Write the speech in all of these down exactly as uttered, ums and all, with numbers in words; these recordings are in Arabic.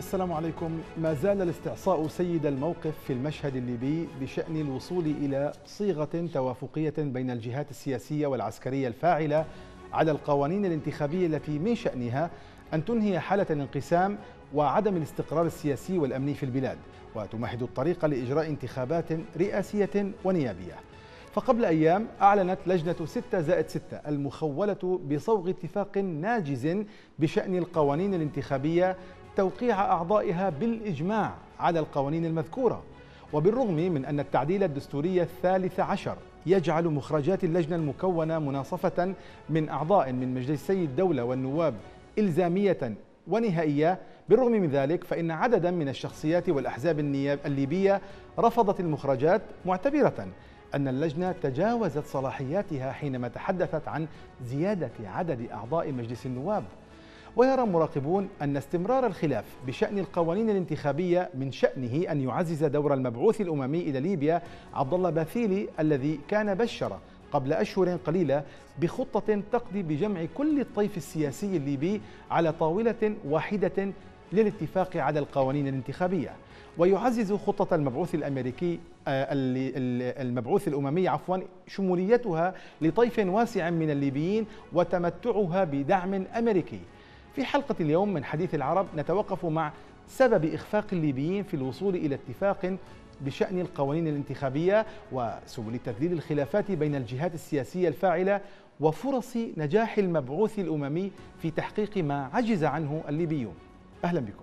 السلام عليكم. ما زال الاستعصاء سيد الموقف في المشهد الليبي بشأن الوصول إلى صيغة توافقية بين الجهات السياسية والعسكرية الفاعلة على القوانين الانتخابية التي من شأنها أن تنهي حالة الانقسام وعدم الاستقرار السياسي والأمني في البلاد، وتمهد الطريق لإجراء انتخابات رئاسية ونيابية. فقبل أيام أعلنت لجنة ستة زائد ستة المخولة بصوغ اتفاق ناجز بشأن القوانين الانتخابية توقيع أعضائها بالإجماع على القوانين المذكورة. وبالرغم من أن التعديل الدستوري الثالث عشر يجعل مخرجات اللجنة المكونة مناصفة من أعضاء من مجلسي الدولة والنواب إلزامية ونهائية، بالرغم من ذلك فإن عددا من الشخصيات والأحزاب الليبية رفضت المخرجات، معتبرة أن اللجنة تجاوزت صلاحياتها حينما تحدثت عن زيادة عدد أعضاء مجلس النواب. ويرى مراقبون أن استمرار الخلاف بشأن القوانين الانتخابية من شأنه أن يعزز دور المبعوث الأممي إلى ليبيا عبد الله باثيلي، الذي كان بشر قبل أشهر قليلة بخطة تقضي بجمع كل الطيف السياسي الليبي على طاولة واحدة للاتفاق على القوانين الانتخابية. ويعزز خطة المبعوث الأمريكي المبعوث الأممي عفوا شموليتها لطيف واسع من الليبيين وتمتعها بدعم أمريكي. في حلقة اليوم من حديث العرب نتوقف مع سبب إخفاق الليبيين في الوصول إلى اتفاق بشأن القوانين الانتخابية وسبل تذليل الخلافات بين الجهات السياسية الفاعلة وفرص نجاح المبعوث الأممي في تحقيق ما عجز عنه الليبيون. أهلا بكم.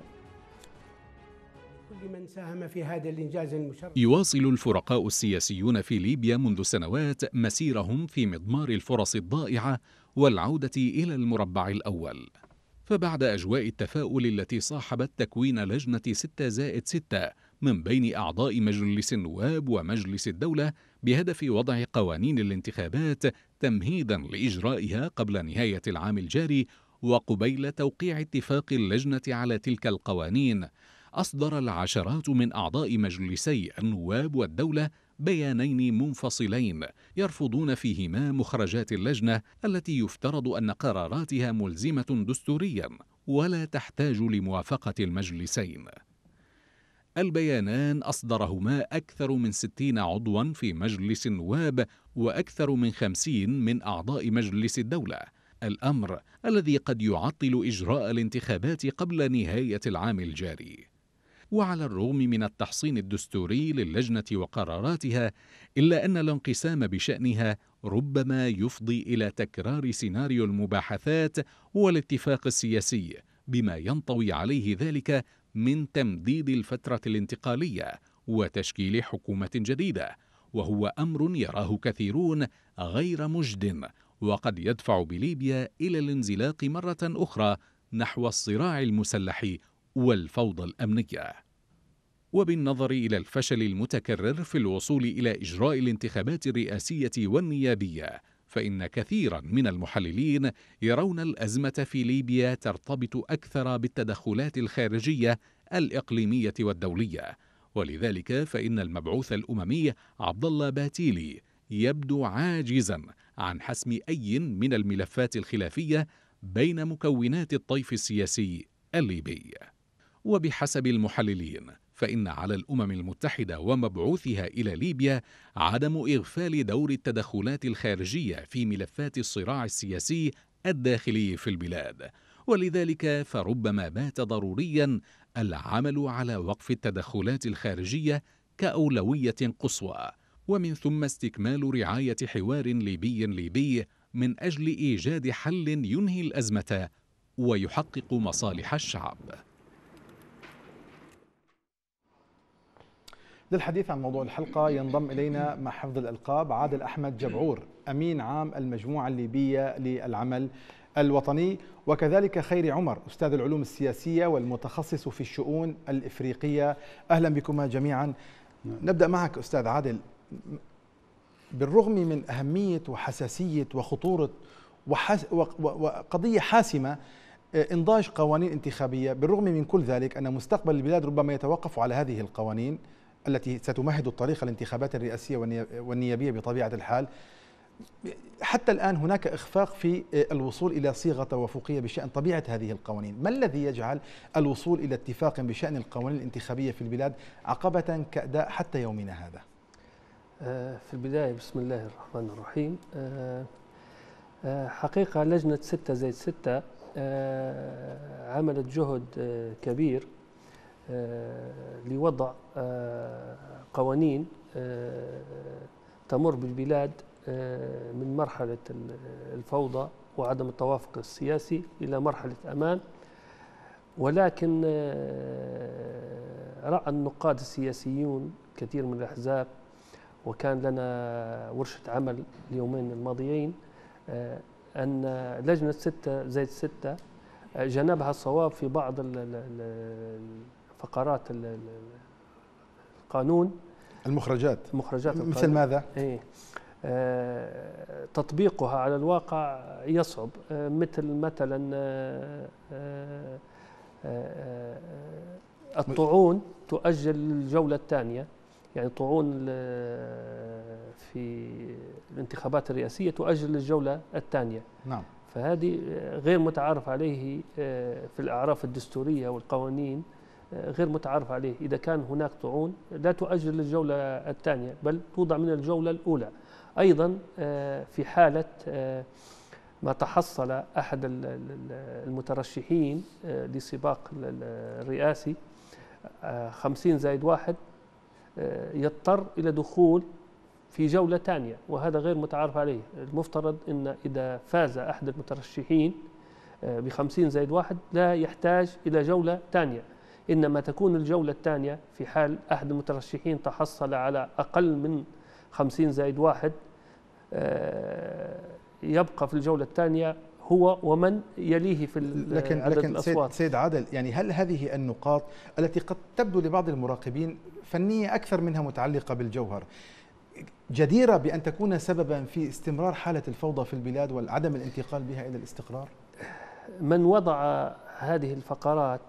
من ساهم في هذا الإنجاز المشرف. يواصل الفرقاء السياسيون في ليبيا منذ سنوات مسيرهم في مضمار الفرص الضائعة والعودة إلى المربع الأول. فبعد أجواء التفاؤل التي صاحبت تكوين لجنة ستة زائد ستة من بين أعضاء مجلس النواب ومجلس الدولة بهدف وضع قوانين الانتخابات تمهيدا لإجرائها قبل نهاية العام الجاري، وقبيل توقيع اتفاق اللجنة على تلك القوانين، أصدر العشرات من أعضاء مجلسي النواب والدولة بيانين منفصلين يرفضون فيهما مخرجات اللجنة التي يفترض أن قراراتها ملزمة دستوريا ولا تحتاج لموافقة المجلسين. البيانان أصدرهما أكثر من ستين عضوا في مجلس النواب وأكثر من خمسين من أعضاء مجلس الدولة، الأمر الذي قد يعطل إجراء الانتخابات قبل نهاية العام الجاري. وعلى الرغم من التحصين الدستوري للجنة وقراراتها، إلا أن الانقسام بشأنها ربما يفضي إلى تكرار سيناريو المباحثات والاتفاق السياسي بما ينطوي عليه ذلك من تمديد الفترة الانتقالية وتشكيل حكومة جديدة، وهو أمر يراه كثيرون غير مجد، وقد يدفع بليبيا إلى الانزلاق مرة أخرى نحو الصراع المسلح والفوضى الأمنية. وبالنظر إلى الفشل المتكرر في الوصول إلى إجراء الانتخابات الرئاسية والنيابية، فإن كثيرا من المحللين يرون الأزمة في ليبيا ترتبط أكثر بالتدخلات الخارجية الإقليمية والدولية، ولذلك فإن المبعوث الأممي عبد الله باثيلي يبدو عاجزا عن حسم أي من الملفات الخلافية بين مكونات الطيف السياسي الليبي. وبحسب المحللين فإن على الأمم المتحدة ومبعوثها إلى ليبيا عدم إغفال دور التدخلات الخارجية في ملفات الصراع السياسي الداخلي في البلاد، ولذلك فربما بات ضروريا العمل على وقف التدخلات الخارجية كأولوية قصوى، ومن ثم استكمال رعاية حوار ليبي ليبي من أجل إيجاد حل ينهي الأزمة ويحقق مصالح الشعب. للحديث عن موضوع الحلقة ينضم إلينا مع حفظ الألقاب عادل أحمد جبعور، أمين عام المجموعة الليبية للعمل الوطني، وكذلك خيري عمر، أستاذ العلوم السياسية والمتخصص في الشؤون الإفريقية. أهلا بكما جميعا. نبدأ معك أستاذ عادل. بالرغم من أهمية وحساسية وخطورة وحس وقضية حاسمة إنضاج قوانين انتخابية، بالرغم من كل ذلك أن مستقبل البلاد ربما يتوقف على هذه القوانين التي ستمهد الطريق للانتخابات الرئاسية والنيابية بطبيعة الحال. حتى الآن هناك إخفاق في الوصول إلى صيغة توافقية بشأن طبيعة هذه القوانين. ما الذي يجعل الوصول إلى اتفاق بشأن القوانين الانتخابية في البلاد عقبة كأداء حتى يومنا هذا؟ في البداية بسم الله الرحمن الرحيم. حقيقة لجنة ستة زائد ستة عملت جهد كبير لوضع قوانين تمر بالبلاد من مرحلة الفوضى وعدم التوافق السياسي إلى مرحلة أمان، ولكن رأى النقاد السياسيون كثير من الأحزاب، وكان لنا ورشة عمل اليومين الماضيين، أن لجنة ستة زائد ستة جنبها الصواب في بعض فقرات القانون، المخرجات مخرجات القانون. مثل ماذا؟ إيه تطبيقها على الواقع يصعب، مثل مثلا الطعون تؤجل الجولة الثانية، يعني طعون في الانتخابات الرئاسية تؤجل الجولة الثانية. نعم. فهذه غير متعارف عليه في الأعراف الدستورية والقوانين، غير متعارف عليه. إذا كان هناك طعون لا تؤجل الجولة الثانية بل توضع من الجولة الأولى. أيضا في حالة ما تحصل أحد المترشحين لسباق الرئاسي خمسين زائد واحد يضطر إلى دخول في جولة ثانية، وهذا غير متعارف عليه. المفترض أن إذا فاز أحد المترشحين بخمسين زائد واحد لا يحتاج إلى جولة ثانية، إنما تكون الجولة الثانية في حال أحد المترشحين تحصل على أقل من خمسين زائد واحد، يبقى في الجولة الثانية هو ومن يليه في لكن عدد لكن الأصوات. سيد, سيد عادل، يعني هل هذه النقاط التي قد تبدو لبعض المراقبين فنية أكثر منها متعلقة بالجوهر جديرة بأن تكون سببا في استمرار حالة الفوضى في البلاد وعدم الانتقال بها إلى الاستقرار؟ من وضع هذه الفقرات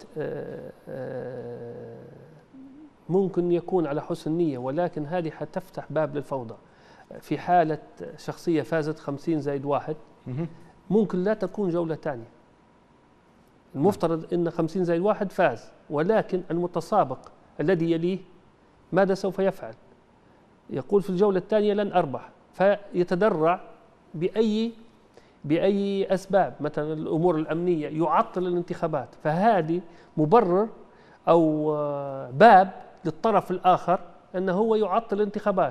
ممكن يكون على حسن نية، ولكن هذه حتفتح باب للفوضى. في حالة شخصية فازت خمسين زائد واحد ممكن لا تكون جولة ثانية. المفترض أن خمسين زائد واحد فاز، ولكن المتسابق الذي يليه ماذا سوف يفعل؟ يقول في الجولة الثانية لن أربح، فيتدرع بأي بأي أسباب، مثلا الأمور الأمنية، يعطل الانتخابات. فهذه مبرر أو باب للطرف الآخر أنه هو يعطل الانتخابات.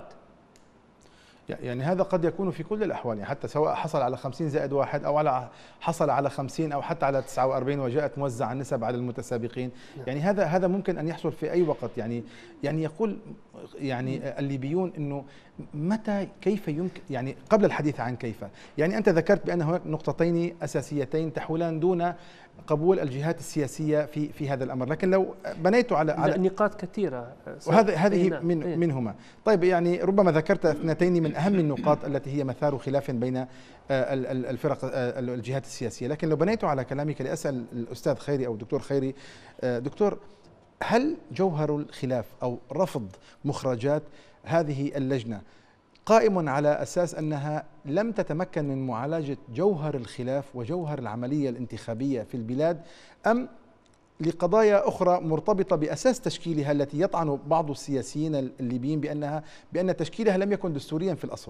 يعني هذا قد يكون في كل الأحوال، يعني حتى سواء حصل على خمسين زائد واحد أو على حصل على خمسين أو حتى على تسعة وأربعين وجاءت موزعة النسب على المتسابقين. يعني هذا هذا ممكن أن يحصل في أي وقت. يعني يعني يقول يعني الليبيون إنه متى كيف يمكن، يعني قبل الحديث عن كيف، يعني أنت ذكرت بأن هناك نقطتين أساسيتين تحولان دون قبول الجهات السياسية في في هذا الأمر، لكن لو بنيت على على نقاط كثيرة وهذه هذه من منهما. طيب يعني ربما ذكرت اثنتين من أهم النقاط التي هي مثار خلاف بين الفرق الجهات السياسية، لكن لو بنيت على كلامك لأسأل الأستاذ خيري أو الدكتور خيري، دكتور، هل جوهر الخلاف أو رفض مخرجات هذه اللجنة قائم على أساس أنها لم تتمكن من معالجة جوهر الخلاف وجوهر العملية الانتخابية في البلاد، أم لقضايا أخرى مرتبطة بأساس تشكيلها التي يطعن بعض السياسيين الليبيين بأنها بأن تشكيلها لم يكن دستوريا في الأصل؟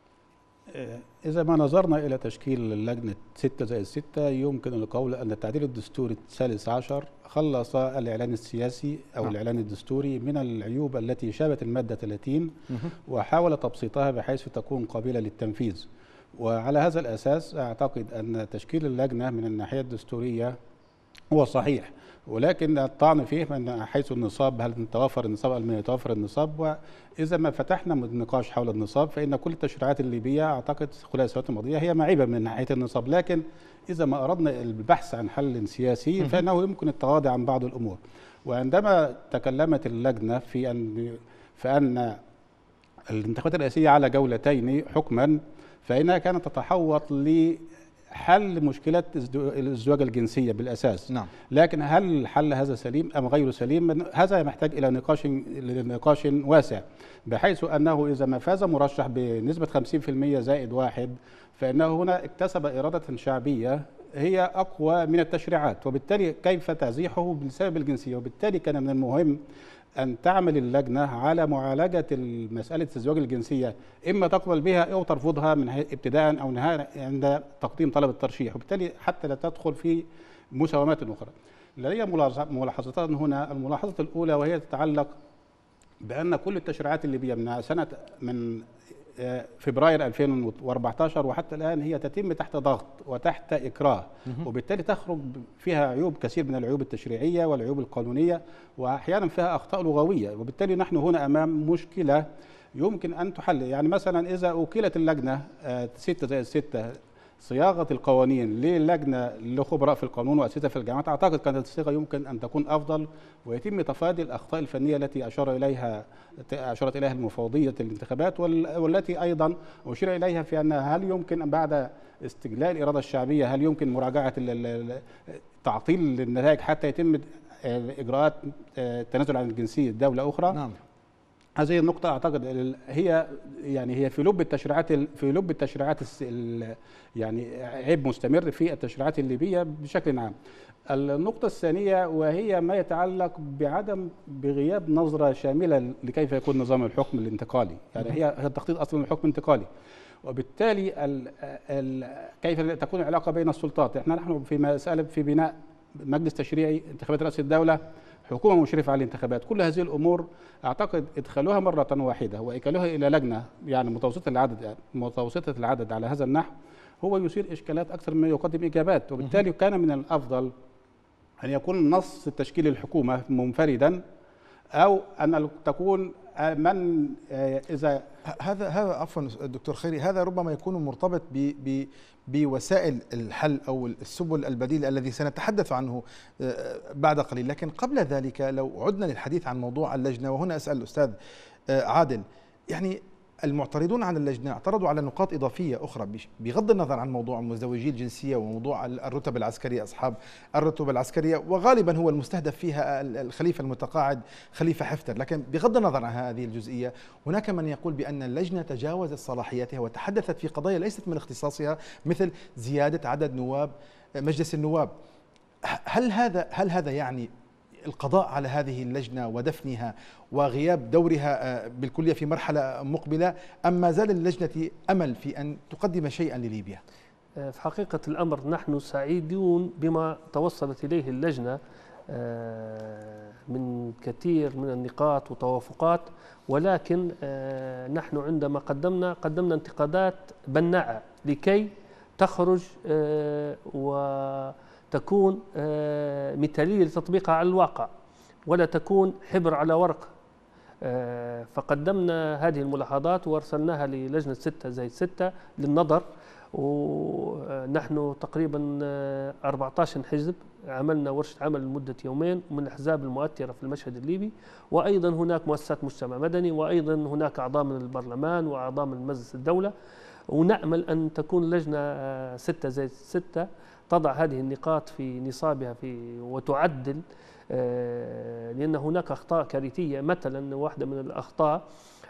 إذا ما نظرنا إلى تشكيل لجنة ستة زائد ستة يمكن القول أن التعديل الدستوري الثالث عشر خلص الإعلان السياسي أو آه. الإعلان الدستوري من العيوب التي شابت المادة ثلاثين وحاول تبسيطها بحيث تكون قابلة للتنفيذ. وعلى هذا الأساس أعتقد أن تشكيل اللجنة من الناحية الدستورية هو صحيح، ولكن الطعن فيه من حيث النصاب، هل توفر النصاب أم لم يتوفر النصاب. وإذا ما فتحنا النقاش حول النصاب فإن كل التشريعات الليبية أعتقد خلال السنوات الماضية هي معيبة من ناحية النصاب، لكن إذا ما أردنا البحث عن حل سياسي فإنه يمكن التغاضي عن بعض الأمور. وعندما تكلمت اللجنة في أن فأن الانتخابات الرئاسية على جولتين حكما، فإنها كانت تتحوط حل مشكلة الازدواج الجنسية بالأساس. نعم. لكن هل حل هذا سليم أم غير سليم؟ هذا يحتاج إلى نقاش نقاش واسع، بحيث أنه إذا ما فاز مرشح بنسبة خمسين بالمئة زائد واحد فإنه هنا اكتسب إرادة شعبية هي أقوى من التشريعات، وبالتالي كيف تزيحه بسبب الجنسية. وبالتالي كان من المهم أن تعمل اللجنة على معالجة مسألة الزواج الجنسية، إما تقبل بها أو ترفضها من ابتداء أو نهاية عند تقديم طلب الترشيح، وبالتالي حتى لا تدخل في مساومات أخرى. لدي ملاحظتان هنا. الملاحظة الأولى وهي تتعلق بأن كل التشريعات الليبية من سنة من فبراير ألفين وأربعة عشر وحتى الآن هي تتم تحت ضغط وتحت إكراه، وبالتالي تخرج فيها عيوب، كثير من العيوب التشريعية والعيوب القانونية، وأحيانا فيها أخطاء لغوية. وبالتالي نحن هنا أمام مشكلة يمكن أن تحل. يعني مثلا إذا أوكلت اللجنة ستة زائد ستة صياغة القوانين للجنة لخبراء في القانون وأساتذة في الجامعات، أعتقد كانت الصيغة يمكن أن تكون أفضل ويتم تفادي الأخطاء الفنية التي أشار إليها أشارت إليها المفوضية الانتخابات، والتي أيضا أشير إليها في أن هل يمكن أن بعد استجلاء الإرادة الشعبية هل يمكن مراجعة تعطيل النتائج حتى يتم إجراءات التنازل عن الجنسية دولة أخرى. نعم. هذه النقطة أعتقد هي يعني هي في لب التشريعات في لب التشريعات يعني عيب مستمر في التشريعات الليبية بشكل عام. النقطة الثانية وهي ما يتعلق بعدم بغياب نظرة شاملة لكيف يكون نظام الحكم الانتقالي، يعني هي هي التخطيط أصلا الحكم الانتقالي، وبالتالي ال ال كيف تكون العلاقة بين السلطات. احنا نحن في مسألة في بناء مجلس تشريعي، انتخابات رئاسة الدولة، حكومة مشرفة على الانتخابات، كل هذه الأمور أعتقد إدخالها مرة واحدة وإيكالها إلى لجنة يعني متوسطة العدد متوسطة العدد على هذا النحو هو يثير إشكالات أكثر مما يقدم إجابات. وبالتالي كان من الأفضل أن يكون نص تشكيل الحكومة منفردا، أو أن تكون من إذا هذا هذا عفوا دكتور خيري، هذا ربما يكون مرتبط ب ب بوسائل الحل أو السبل البديلة الذي سنتحدث عنه بعد قليل. لكن قبل ذلك لو عدنا للحديث عن موضوع اللجنة، وهنا أسأل الأستاذ عادل، يعني المعترضون على اللجنة اعترضوا على نقاط إضافية أخرى بغض النظر عن موضوع مزدوجي الجنسية وموضوع الرتب العسكرية، أصحاب الرتب العسكرية، وغالبا هو المستهدف فيها الخليفة المتقاعد خليفة حفتر. لكن بغض النظر عن هذه الجزئية هناك من يقول بأن اللجنة تجاوزت صلاحياتها وتحدثت في قضايا ليست من اختصاصها، مثل زيادة عدد نواب مجلس النواب. هل هذا هل هذا يعني القضاء على هذه اللجنة ودفنها وغياب دورها بالكلية في مرحلة مقبلة، أم ما زال اللجنة أمل في أن تقدم شيئا لليبيا؟ في حقيقة الأمر نحن سعيدون بما توصلت إليه اللجنة من كثير من النقاط وتوافقات، ولكن نحن عندما قدمنا قدمنا انتقادات بناءة لكي تخرج وتكون مثالية لتطبيقها على الواقع ولا تكون حبر على ورق. فقدمنا هذه الملاحظات وارسلناها للجنة ستة زائد ستة للنظر، ونحن تقريبا أربعة عشر حزب عملنا ورشة عمل لمدة يومين من الأحزاب المؤثرة في المشهد الليبي، وأيضا هناك مؤسسات مجتمع مدني، وأيضا هناك أعضاء من البرلمان وأعضاء من مجلس الدولة. ونأمل أن تكون لجنة ستة زائد ستة تضع هذه النقاط في نصابها في وتعدل، لأن هناك أخطاء كارثية. مثلا واحدة من الأخطاء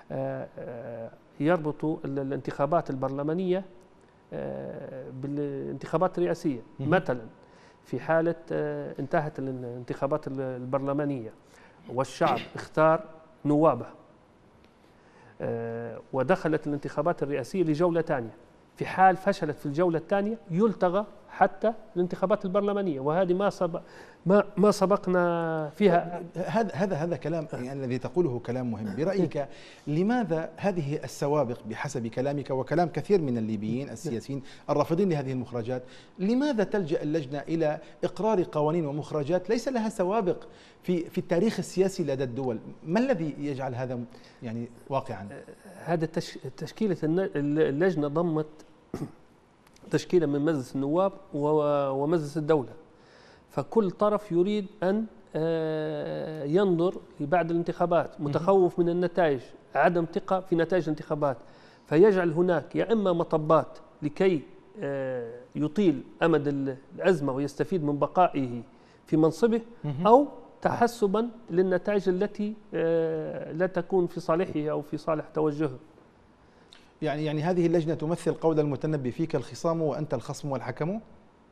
يربط الانتخابات البرلمانية بالانتخابات الرئاسية. مثلا في حالة انتهت الانتخابات البرلمانية والشعب اختار نوابه ودخلت الانتخابات الرئاسية لجولة ثانية، في حال فشلت في الجولة الثانية يلتغى حتى الانتخابات البرلمانية، وهذه ما سبق ما ما سبقنا فيها. هذا هذا هذا كلام يعني الذي تقوله كلام مهم. برأيك لماذا هذه السوابق بحسب كلامك وكلام كثير من الليبيين السياسيين الرافضين لهذه المخرجات، لماذا تلجأ اللجنة إلى إقرار قوانين ومخرجات ليس لها سوابق في في التاريخ السياسي لدى الدول؟ ما الذي يجعل هذا يعني واقعا؟ هذا تشكيلة اللجنة ضمت تشكيلة من مجلس النواب ومجلس الدولة، فكل طرف يريد أن ينظر بعد الانتخابات، متخوف من النتائج، عدم ثقة في نتائج الانتخابات، فيجعل هناك يا إما مطبات لكي يطيل أمد الأزمة ويستفيد من بقائه في منصبه، أو تحسبا للنتائج التي لا تكون في صالحه أو في صالح توجهه. يعني يعني هذه اللجنة تمثل قول المتنبي: فيك الخصام وأنت الخصم والحكم؟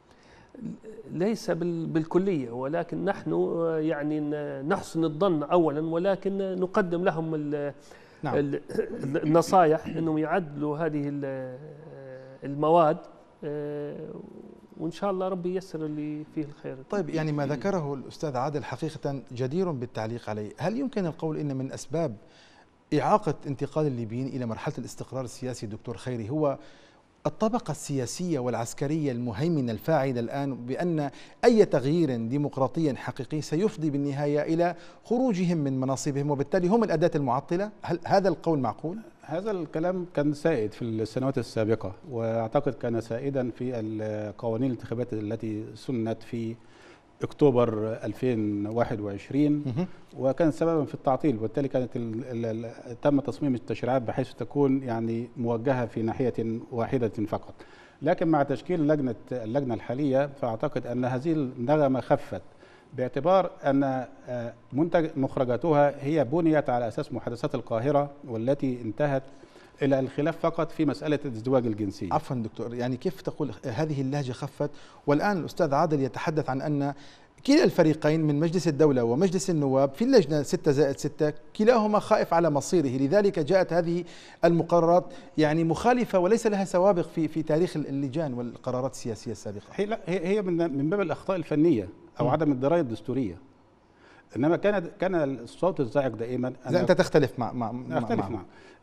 ليس بالكلية، ولكن نحن يعني نحسن الظن أولا، ولكن نقدم لهم نعم. النصائح أنهم يعدلوا هذه المواد، وإن شاء الله ربي ييسر اللي فيه الخير. طيب، يعني ما ذكره الأستاذ عادل حقيقة جدير بالتعليق عليه. هل يمكن القول إن من أسباب إعاقة انتقال الليبيين إلى مرحلة الاستقرار السياسي دكتور خيري هو الطبقة السياسية والعسكرية المهيمنة الفاعلة الآن، بأن أي تغيير ديمقراطي حقيقي سيفضي بالنهاية إلى خروجهم من مناصبهم، وبالتالي هم الأداة المعطلة؟ هل هذا القول معقول؟ هذا الكلام كان سائد في السنوات السابقة، وأعتقد كان سائدا في القوانين الانتخابات التي سنت في أكتوبر ألفين وواحد وعشرين، وكان سببا في التعطيل، وبالتالي كانت تم تصميم التشريعات بحيث تكون يعني موجهة في ناحية واحدة فقط. لكن مع تشكيل لجنة اللجنة الحالية فأعتقد أن هذه النغمة خفت، باعتبار أن منتج مخرجاتها هي بنيت على أساس محادثات القاهرة، والتي انتهت إلى الخلاف فقط في مسألة الازدواج الجنسي. عفوا دكتور، يعني كيف تقول هذه اللهجة خفت، والآن الأستاذ عادل يتحدث عن أن كلا الفريقين من مجلس الدولة ومجلس النواب في اللجنة ستة زائد ستة كلاهما خائف على مصيره، لذلك جاءت هذه المقررات يعني مخالفة وليس لها سوابق في في تاريخ اللجان والقرارات السياسية السابقة. هي هي من من باب الأخطاء الفنية أو م. عدم الدراية الدستورية، إنما كان كان الصوت الزائق دائما. إذا أنت تختلف مع مع أختلف مع, مع.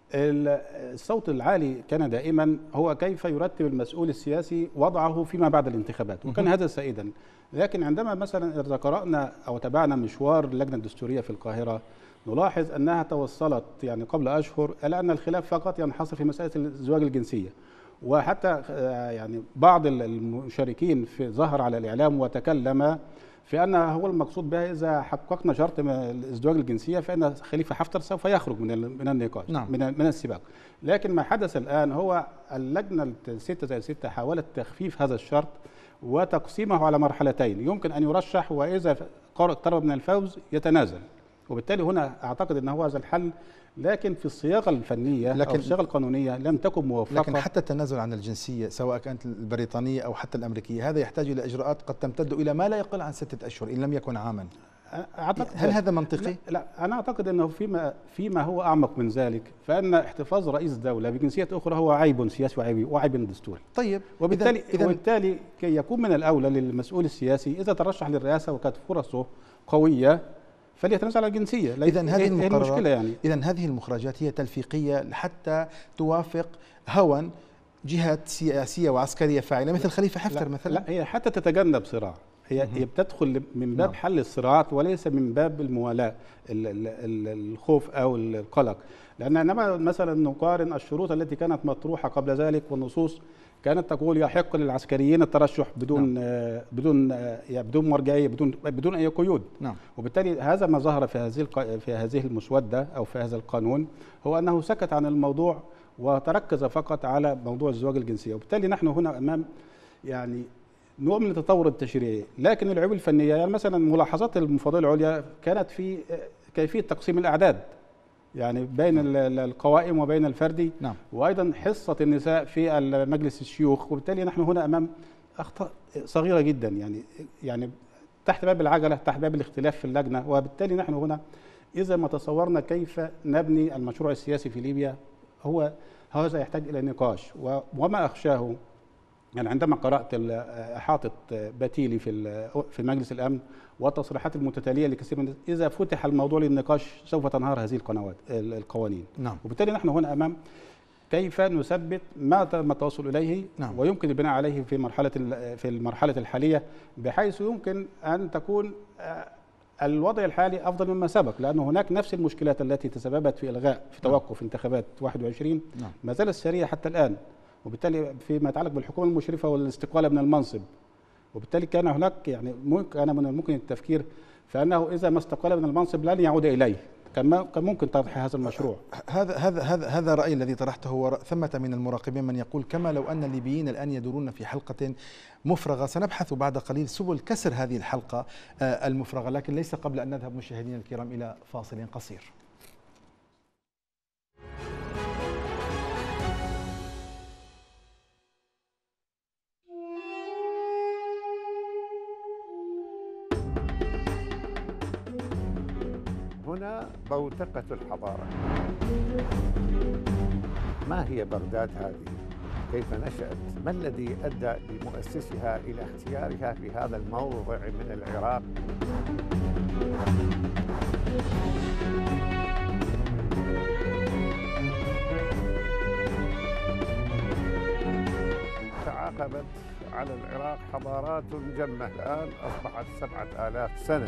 الصوت العالي كان دائما هو كيف يرتب المسؤول السياسي وضعه فيما بعد الانتخابات، وكان هذا سائدا. لكن عندما مثلا إذا قرأنا أو تابعنا مشوار اللجنة الدستورية في القاهرة نلاحظ أنها توصلت يعني قبل أشهر إلى أن الخلاف فقط ينحصر في مسألة الازدواج الجنسية، وحتى يعني بعض المشاركين في ظهر على الإعلام وتكلم في أن هو المقصود بها إذا حققنا شرط الازدواج الجنسية فإن خليفة حفتر سوف يخرج من من النقاش نعم. من من السباق. لكن ما حدث الآن هو اللجنة ستة زائد ستة حاولت تخفيف هذا الشرط وتقسيمه على مرحلتين، يمكن أن يرشح وإذا اقترب من الفوز يتنازل، وبالتالي هنا أعتقد أن هو هذا الحل. لكن في الصياغة الفنية لكن أو الصياغة القانونية لم تكن موفقة. لكن حتى التنازل عن الجنسية سواء كانت البريطانية أو حتى الأمريكية هذا يحتاج إلى إجراءات قد تمتد إلى ما لا يقل عن ستة أشهر إن لم يكن عاما. أعتقد هل هذا منطقي؟ لا, لا أنا أعتقد أنه فيما فيما هو أعمق من ذلك، فإن احتفاظ رئيس دولة بجنسية أخرى هو عيب سياسي وعيب وعيب دستوري. طيب، وبالتالي إذن وبالتالي كي يكون من الأولى للمسؤول السياسي إذا ترشح للرئاسة وكانت فرصه قوية فليتنازل على الجنسية. إذا هذه المقررات يعني. إذا هذه المخرجات هي تلفيقية حتى توافق هوى جهات سياسية وعسكرية فاعلة مثل خليفة حفتر مثلا. لا، هي حتى تتجنب صراع، هي هي بتدخل من باب حل الصراعات وليس من باب الموالاة الخوف أو القلق. لأن عندما مثلا نقارن الشروط التي كانت مطروحة قبل ذلك والنصوص كانت تقول يحق للعسكريين الترشح بدون نعم. آه بدون آه يعني بدون مرجعيه بدون بدون اي قيود نعم. وبالتالي هذا ما ظهر في هذه في هذه المسوده او في هذا القانون هو انه سكت عن الموضوع وتركز فقط على موضوع الزواج الجنسيه، وبالتالي نحن هنا امام يعني نوع من التطور التشريعي. لكن العيوب الفنيه يعني مثلا ملاحظات المفوضيه العليا كانت في كيفيه تقسيم الاعداد يعني بين القوائم وبين الفردي نعم. وايضا حصه النساء في مجلس الشيوخ، وبالتالي نحن هنا امام اخطاء صغيره جدا يعني يعني تحت باب العجله، تحت باب الاختلاف في اللجنه. وبالتالي نحن هنا اذا ما تصورنا كيف نبني المشروع السياسي في ليبيا هو هذا يحتاج الى نقاش. وما اخشاه يعني عندما قرات احاطه باتيلي في في مجلس الامن والتصريحات المتتاليه لكثير من اذا فتح الموضوع للنقاش سوف تنهار هذه القنوات القوانين نعم. وبالتالي نحن هنا امام كيف نثبت ما تم التوصل اليه نعم. ويمكن البناء عليه في مرحله في المرحله الحاليه بحيث يمكن ان تكون الوضع الحالي افضل مما سبق، لان هناك نفس المشكلات التي تسببت في الغاء في توقف نعم. انتخابات واحد وعشرين نعم. ما زالت ساريه حتى الان، وبالتالي فيما يتعلق بالحكومه المشرفه والاستقاله من المنصب. وبالتالي كان هناك يعني كان من الممكن التفكير فانه اذا ما استقال من المنصب لن يعود اليه، كان كان ممكن تضحي هذا المشروع. هذا هذا هذا هذا الرأي الذي طرحته. هو ثمة من المراقبين من يقول كما لو أن الليبيين الآن يدورون في حلقة مفرغة. سنبحث بعد قليل سبل كسر هذه الحلقة المفرغة، لكن ليس قبل أن نذهب مشاهدينا الكرام إلى فاصل قصير. هنا بوتقة الحضارة. ما هي بغداد هذه؟ كيف نشأت؟ ما الذي أدى لمؤسسها إلى اختيارها في هذا الموضع من العراق؟ تعاقبت على العراق حضارات جمة، الآن أصبحت سبعة آلاف سنة.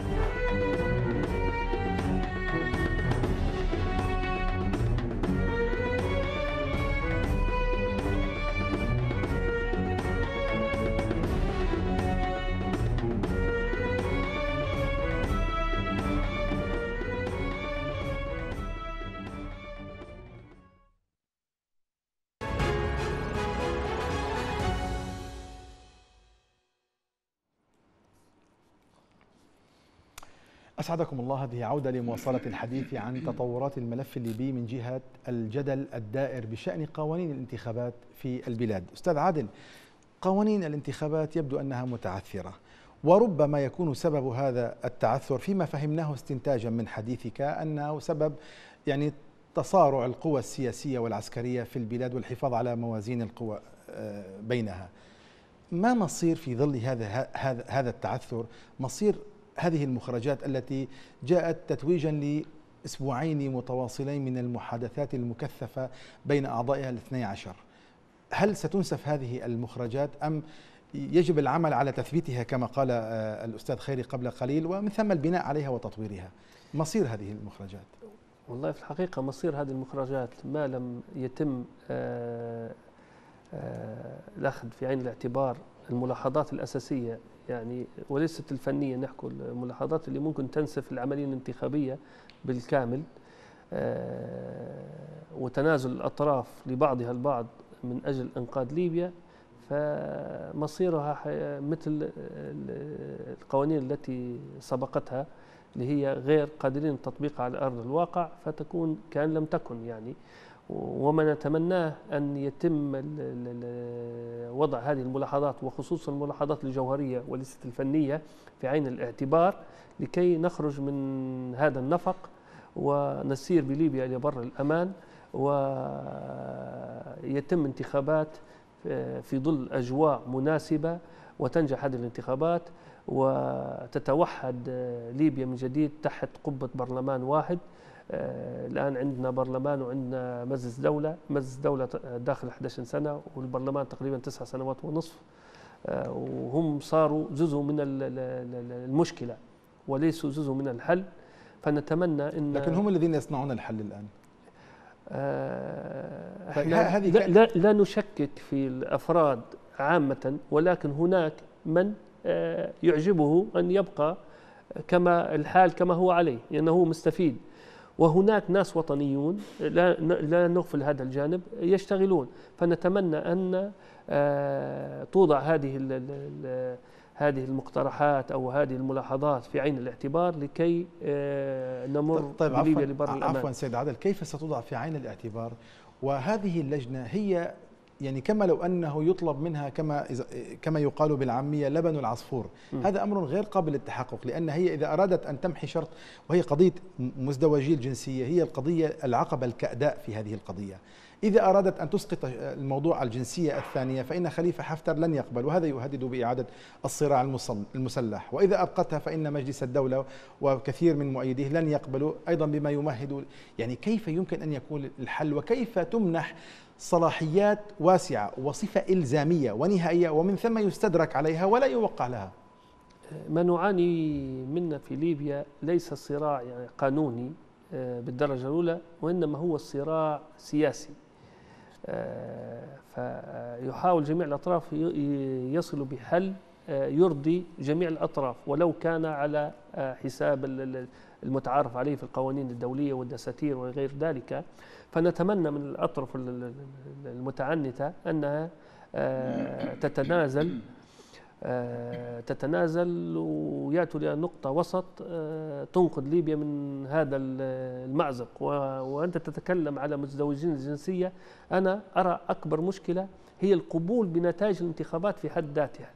أسعدكم الله. هذه عودة لمواصلة الحديث عن تطورات الملف الليبي من جهة الجدل الدائر بشأن قوانين الانتخابات في البلاد. أستاذ عادل، قوانين الانتخابات يبدو أنها متعثرة، وربما يكون سبب هذا التعثر فيما فهمناه استنتاجا من حديثك أنه سبب يعني تصارع القوى السياسية والعسكرية في البلاد والحفاظ على موازين القوى بينها. ما مصير في ظل هذا هذا هذا التعثر، مصير هذه المخرجات التي جاءت تتويجا لأسبوعين متواصلين من المحادثات المكثفة بين أعضائها الاثني عشر؟ هل ستنسف هذه المخرجات أم يجب العمل على تثبيتها كما قال الأستاذ خيري قبل قليل، ومن ثم البناء عليها وتطويرها؟ مصير هذه المخرجات؟ والله في الحقيقة مصير هذه المخرجات ما لم يتم آآ آآ الأخذ في عين الاعتبار الملاحظات الأساسية، يعني وليست الفنية، نحكي الملاحظات اللي ممكن تنسف العملية الانتخابية بالكامل، وتنازل الأطراف لبعضها البعض من أجل إنقاذ ليبيا، فمصيرها مثل القوانين التي سبقتها اللي هي غير قادرين تطبيقها على أرض الواقع، فتكون كأن لم تكن يعني. وما نتمناه أن يتم وضع هذه الملاحظات وخصوصا الملاحظات الجوهرية وليست الفنية في عين الاعتبار، لكي نخرج من هذا النفق ونسير بليبيا إلى بر الأمان، ويتم انتخابات في ظل أجواء مناسبة، وتنجح هذه الانتخابات وتتوحد ليبيا من جديد تحت قبة برلمان واحد. الآن عندنا برلمان وعندنا مجلس دولة، مجلس دولة داخل أحد عشر سنة والبرلمان تقريبا تسع سنوات ونصف، وهم صاروا جزء من المشكلة وليسوا جزء من الحل. فنتمنى أن لكن هم الذين يصنعون الحل الآن. احنا لا, لا, لا نشكك في الأفراد عامة، ولكن هناك من يعجبه أن يبقى كما الحال كما هو عليه لأنه هو مستفيد، وهناك ناس وطنيون لا لا نغفل هذا الجانب يشتغلون. فنتمنى أن توضع هذه هذه المقترحات أو هذه الملاحظات في عين الاعتبار لكي نمر طيب بليبيا لبر الأمان. عفوا سيد عادل، كيف ستوضع في عين الاعتبار وهذه اللجنة هي يعني كما لو أنه يطلب منها كما كما يقال بالعامية لبن العصفور؟ م. هذا أمر غير قابل للتحقق، لأن هي إذا أرادت أن تمحي شرط، وهي قضية مزدوجي الجنسية هي القضية العقبة الكأداء في هذه القضية، إذا أرادت أن تسقط الموضوع الجنسية الثانية فإن خليفة حفتر لن يقبل، وهذا يهدد بإعادة الصراع المسلح، وإذا أبقتها فإن مجلس الدولة وكثير من مؤيديه لن يقبلوا أيضا بما يمهد. يعني كيف يمكن أن يكون الحل، وكيف تمنح صلاحيات واسعة وصفة إلزامية ونهائية ومن ثم يستدرك عليها ولا يوقع لها؟ ما نعاني منه في ليبيا ليس صراع يعني قانوني بالدرجة الأولى، وإنما هو الصراع سياسي. فيحاول جميع الأطراف يصلوا بحل يرضي جميع الأطراف ولو كان على حساب المتعارف عليه في القوانين الدولية والدساتير وغير ذلك. فنتمنى من الأطراف المتعنتة أنها تتنازل تتنازل ويأتوا إلى نقطة وسط تنقذ ليبيا من هذا المأزق. وأنت تتكلم على متزوجين الجنسية، أنا أرى أكبر مشكلة هي القبول بنتائج الانتخابات في حد ذاتها،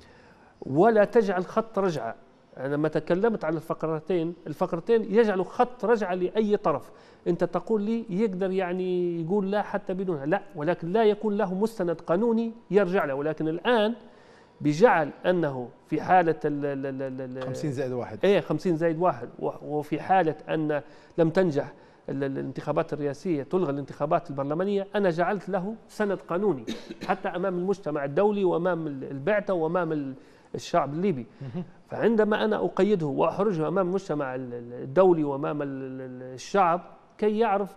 ولا تجعل خط رجعة. أنا لما تكلمت على الفقرتين الفقرتين يجعلوا خط رجعة لأي طرف. أنت تقول لي يقدر يعني يقول لا حتى بدونها، لا، ولكن لا يكون له مستند قانوني يرجع له. ولكن الآن بجعل أنه في حالة خمسين زائد واحد إيه خمسين زائد واحد، وفي حالة أن لم تنجح الانتخابات الرئاسية تلغى الانتخابات البرلمانية، أنا جعلت له سند قانوني حتى أمام المجتمع الدولي وأمام البعثة وأمام الشعب الليبي. فعندما أنا أقيده وأحرجه أمام المجتمع الدولي وأمام الشعب كي يعرف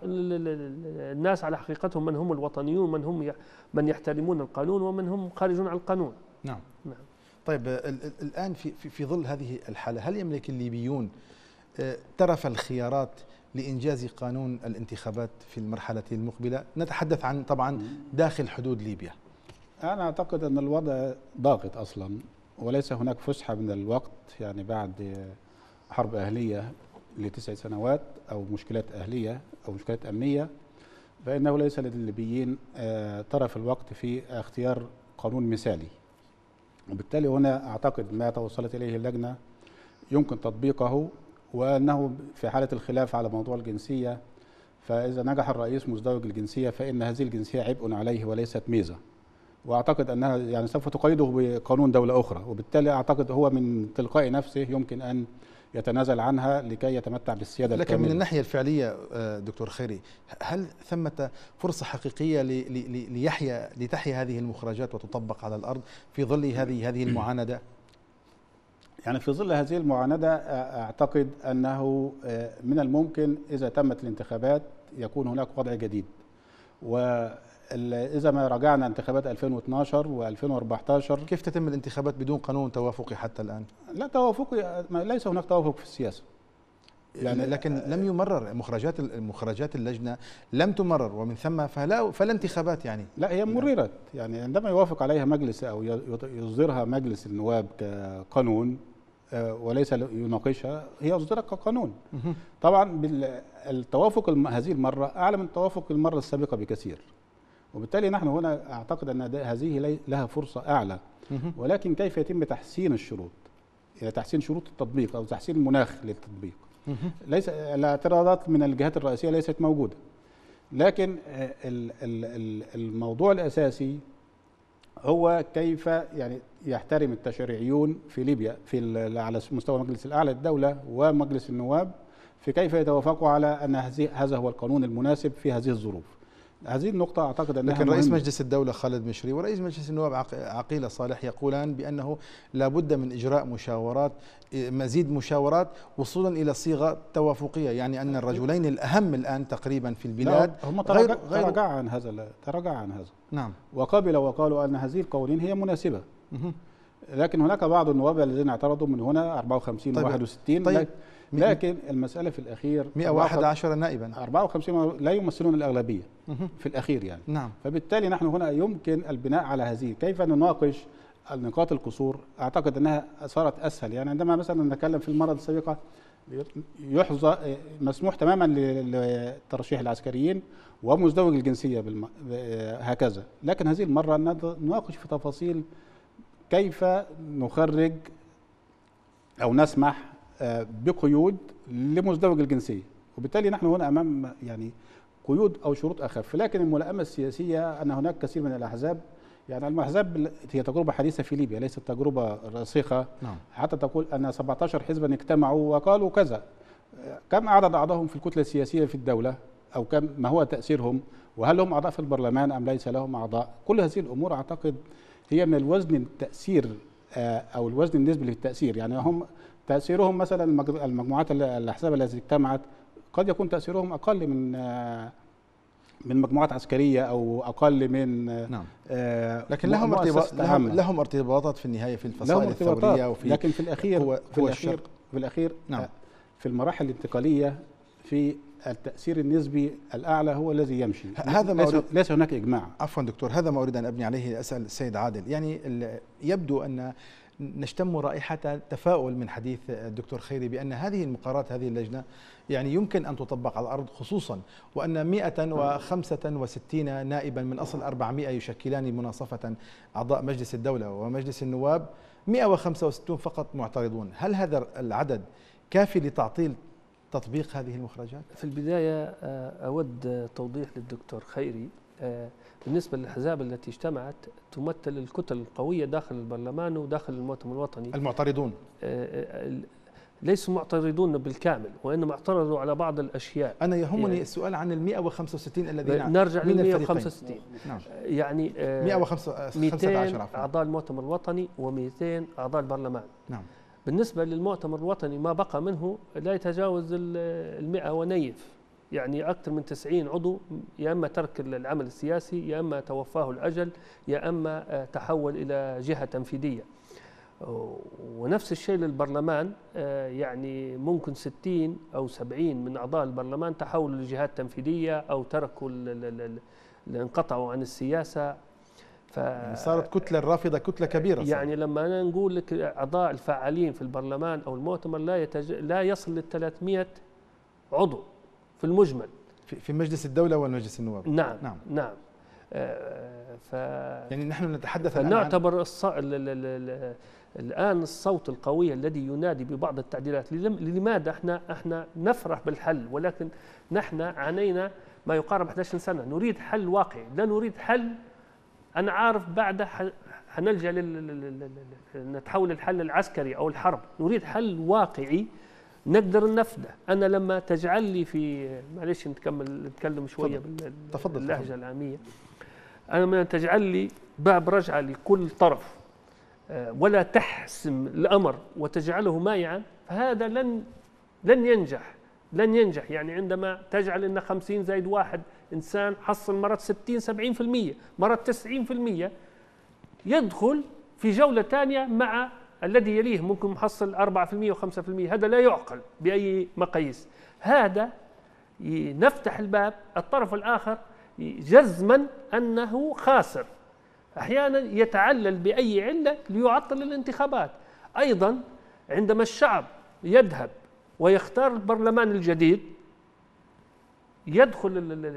الناس على حقيقتهم من هم الوطنيون، من هم من يحترمون القانون ومن هم خارجون عن القانون. نعم. نعم. طيب الآن في في ظل هذه الحالة، هل يملك الليبيون ترف الخيارات لإنجاز قانون الانتخابات في المرحلة المقبلة؟ نتحدث عن طبعا داخل حدود ليبيا. أنا أعتقد أن الوضع ضاغط أصلا، وليس هناك فسحة من الوقت، يعني بعد حرب أهلية لتسع سنوات أو مشكلات أهلية أو مشكلات أمنية، فإنه ليس للليبيين طرف الوقت في اختيار قانون مثالي. وبالتالي هنا أعتقد ما توصلت إليه اللجنة يمكن تطبيقه، وأنه في حالة الخلاف على موضوع الجنسية، فإذا نجح الرئيس مزدوج الجنسية فإن هذه الجنسية عبء عليه وليست ميزة. وأعتقد أنها يعني سوف تقيده بقانون دولة أخرى، وبالتالي أعتقد هو من تلقاء نفسه يمكن أن يتنازل عنها لكي يتمتع بالسيادة لكن الكاملة. من الناحية الفعلية دكتور خيري، هل ثمة فرصة حقيقية ليحيى لتحيا هذه المخرجات وتطبق على الأرض في ظل هذه هذه المعاندة؟ يعني في ظل هذه المعاندة أعتقد أنه من الممكن إذا تمت الانتخابات يكون هناك وضع جديد. وإذا ما رجعنا انتخابات ألفين واثناشر وألفين وأربعتاشر، كيف تتم الانتخابات بدون قانون توافقي حتى الآن؟ لا توافقي، ليس هناك توافق في السياسة. يعني لكن لم يمرر مخرجات مخرجات اللجنة لم تمرر، ومن ثم فلا فلا انتخابات. يعني لا، هي مررت، يعني عندما يوافق عليها مجلس أو يصدرها مجلس النواب كقانون وليس يناقشها، هي أصدرت كقانون. طبعا التوافق هذه المرة أعلى من التوافق المرة السابقة بكثير، وبالتالي نحن هنا أعتقد أن هذه لها فرصة أعلى. ولكن كيف يتم تحسين الشروط، يعني تحسين شروط التطبيق أو تحسين المناخ للتطبيق؟ ليس الاعتراضات من الجهات الرئيسية ليست موجودة، لكن الموضوع الأساسي هو كيف يعني يحترم التشريعيون في ليبيا في على مستوى مجلس الأعلى للدولة ومجلس النواب في كيف يتوافقوا على أن هذا هو القانون المناسب في هذه الظروف. هذه النقطة أعتقد أنها لكن رئيس مجلس الدولة خالد مشري ورئيس مجلس النواب عقيلة صالح يقولان بأنه لا بد من إجراء مشاورات، مزيد مشاورات وصولا إلى صيغة توافقية، يعني أن الرجلين الأهم الآن تقريبا في البلاد هم تراجع غير تراجع عن هذا تراجع عن هذا نعم، وقبلوا وقالوا أن هذه القوانين هي مناسبة. لكن هناك بعض النواب الذين اعترضوا من هنا أربعة وخمسين طيب. وواحد وستين. طيب. لكن المسألة في الأخير مئة وواحد عشر نائبا، أربعة وخمسين لا يمثلون الأغلبية في الأخير يعني. نعم. فبالتالي نحن هنا يمكن البناء على هذه، كيف نناقش النقاط القصور. أعتقد أنها صارت أسهل، يعني عندما مثلا نتكلم في المرة السابقة يحظى مسموح تماما للترشيح العسكريين ومزدوج الجنسية بالم... هكذا، لكن هذه المرة نناقش في تفاصيل كيف نخرج أو نسمح بقيود لمزدوج الجنسية، وبالتالي نحن هنا أمام يعني قيود أو شروط أخف. لكن الملائمة السياسية أن هناك كثير من الأحزاب، يعني الأحزاب هي تجربة حديثة في ليبيا ليست تجربة راسخة. نعم. حتى تقول أن سبعة عشر حزبا اجتمعوا وقالوا كذا، كم عدد أعضائهم في الكتلة السياسية في الدولة، أو كم ما هو تأثيرهم، وهل هم أعضاء في البرلمان أم ليس لهم أعضاء. كل هذه الأمور أعتقد هي من الوزن التأثير أو الوزن النسبي للتأثير. يعني هم تأثيرهم مثلا المجموعات الأحزاب التي اجتمعت قد يكون تأثيرهم أقل من من مجموعات عسكرية أو أقل من نعم. آه لكن لهم ارتباط لهم, لهم ارتباطات في النهاية في الفصائل الثورية، وفي لكن في الأخير هو في هو الأخير في الأخير نعم. في المراحل الانتقالية في التأثير النسبي الأعلى هو الذي يمشي. هذا ما ليس, أريد ليس هناك إجماع. عفوا دكتور، هذا ما أريد أن أبني عليه أسأل السيد عادل. يعني يبدو أن نشتم رائحة تفاؤل من حديث الدكتور خيري بأن هذه المقارات، هذه اللجنة يعني يمكن أن تطبق على الأرض، خصوصا وأن مئة وخمسة وستين نائبا من أصل أربعمئة يشكلان مناصفة أعضاء مجلس الدولة ومجلس النواب، مئة وخمسة وستون فقط معترضون. هل هذا العدد كافي لتعطيل تطبيق هذه المخرجات؟ في البداية أود توضيح للدكتور خيري بالنسبة للأحزاب التي اجتمعت تمثل الكتل القوية داخل البرلمان وداخل المؤتمر الوطني. المعترضون ليسوا معترضون بالكامل، وإنما اعترضوا على بعض الأشياء. أنا يهمني يعني السؤال عن ال مئة وخمسة وستين الذين نرجع لل مئة وخمسة وستين. نعم. يعني مئة وخمسة عشر مئتين أعضاء المؤتمر الوطني ومئتين أعضاء البرلمان. نعم. بالنسبة للمؤتمر الوطني ما بقى منه لا يتجاوز المئة ونيف، يعني أكثر من تسعين عضو يا إما ترك العمل السياسي، يا إما توفاه الأجل، يا إما تحول إلى جهة تنفيذية. ونفس الشيء للبرلمان، يعني ممكن ستين أو سبعين من أعضاء البرلمان تحولوا لجهات تنفيذية أو تركوا انقطعوا عن السياسة. ف... يعني صارت كتلة الرافضة كتلة كبيرة صار. يعني لما أنا نقول لك أعضاء الفعالين في البرلمان أو المؤتمر لا يتج... لا يصل لل ثلاثمئة عضو في المجمل في, في مجلس الدولة والمجلس النواب. نعم نعم, نعم. آه ف... يعني نحن نتحدث فنعتبر الص... ال... ال... ال... الآن الصوت القوي الذي ينادي ببعض التعديلات. لماذا احنا احنا نفرح بالحل، ولكن نحن عانينا ما يقارب إحدى عشرة سنة نريد حل واقعي، لا نريد حل أنا عارف بعد حنلجأ لل... نتحول للحل العسكري أو الحرب. نريد حل واقعي نقدر ننفذه. أنا لما تجعل لي في معلش نتكمل نتكلم شوية باللهجة العامية. أنا لما تجعل لي باب رجعة لكل طرف ولا تحسم الأمر وتجعله مايعا، فهذا لن لن ينجح لن ينجح. يعني عندما تجعل أن خمسين زائد واحد إنسان حصل مرات ستين سبعين في المئة مرات تسعين في المئة، يدخل في جولة ثانية مع الذي يليه ممكن محصل أربعة في المئة وخمسة في المئة. هذا لا يعقل بأي مقاييس. هذا نفتح الباب الطرف الآخر جزما أنه خاسر، أحيانا يتعلل بأي علة ليعطل الانتخابات. أيضا عندما الشعب يذهب ويختار البرلمان الجديد، يدخل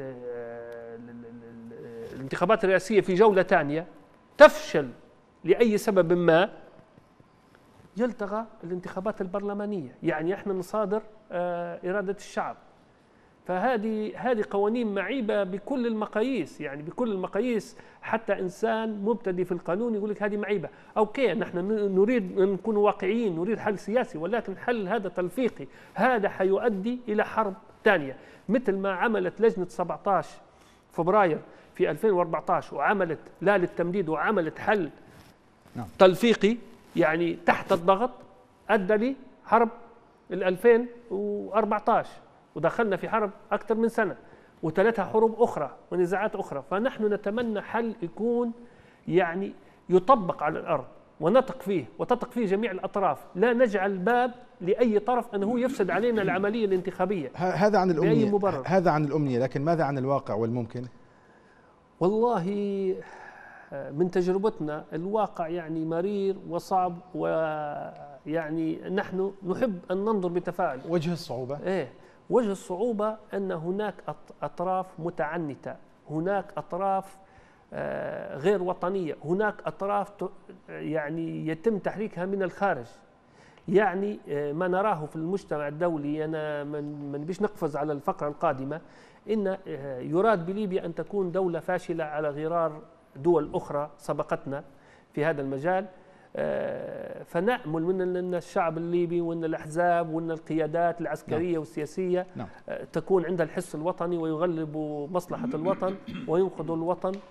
الانتخابات الرئاسية في جولة ثانية، تفشل لأي سبب ما، يلتغى الانتخابات البرلمانية. يعني احنا نصادر إرادة الشعب. فهذه هذه قوانين معيبة بكل المقاييس، يعني بكل المقاييس. حتى إنسان مبتدئ في القانون يقول لك هذه معيبة. أوكي، نحن نريد أن نكون واقعيين، نريد حل سياسي، ولكن حل هذا تلفيقي. هذا حيؤدي إلى حرب ثانية، مثل ما عملت لجنة سبعة عشر فبراير في ألفين وأربعة عشر وعملت لا للتمديد وعملت حل نعم. تلفيقي، يعني تحت الضغط، أدى لحرب ألفين وأربعة عشر، ودخلنا في حرب أكثر من سنة وثلاثها حروب أخرى ونزاعات أخرى. فنحن نتمنى حل يكون يعني يطبق على الأرض ونثق فيه وتثق فيه جميع الأطراف، لا نجعل باب لأي طرف أنه يفسد علينا العملية الانتخابية. هذا عن الأمنية، هذا عن الأمنية، لكن ماذا عن الواقع والممكن؟ والله من تجربتنا الواقع يعني مرير وصعب، ويعني نحن نحب أن ننظر بتفاؤل. وجه الصعوبة؟ إيه، وجه الصعوبة أن هناك أطراف متعنتة، هناك أطراف غير وطنية، هناك أطراف يعني يتم تحريكها من الخارج. يعني ما نراه في المجتمع الدولي، أنا من بيش نقفز على الفقرة القادمة، إن يراد بليبيا أن تكون دولة فاشلة على غرار دول أخرى سبقتنا في هذا المجال. فنأمل من أن الشعب الليبي وأن الأحزاب وأن القيادات العسكرية نعم. والسياسية نعم. تكون عندها الحس الوطني ويغلبوا مصلحة الوطن وينقذوا الوطن.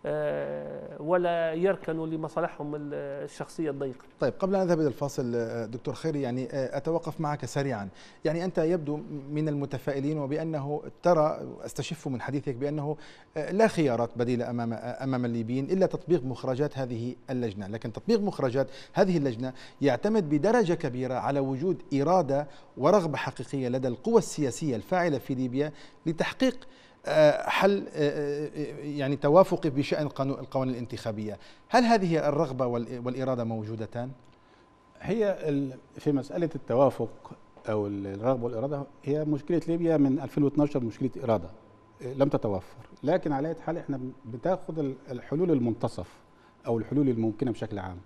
ولا يركنوا لمصالحهم الشخصية الضيقة. طيب قبل أن أذهب إلى الفاصل دكتور خيري، يعني أتوقف معك سريعا. يعني أنت يبدو من المتفائلين وبأنه ترى، أستشف من حديثك بأنه لا خيارات بديلة أمام أمام الليبيين إلا تطبيق مخرجات هذه اللجنة، لكن تطبيق مخرجات هذه اللجنة يعتمد بدرجة كبيرة على وجود إرادة ورغبة حقيقية لدى القوى السياسية الفاعلة في ليبيا لتحقيق حل يعني توافقي بشأن القوانين الانتخابية. هل هذه الرغبة والإرادة موجودتان؟ هي في مسألة التوافق أو الرغبة والإرادة هي مشكلة ليبيا من ألفين واثناشر، مشكلة إرادة لم تتوفر، لكن على أي حال احنا بتاخد الحلول المنتصف أو الحلول الممكنة بشكل عام.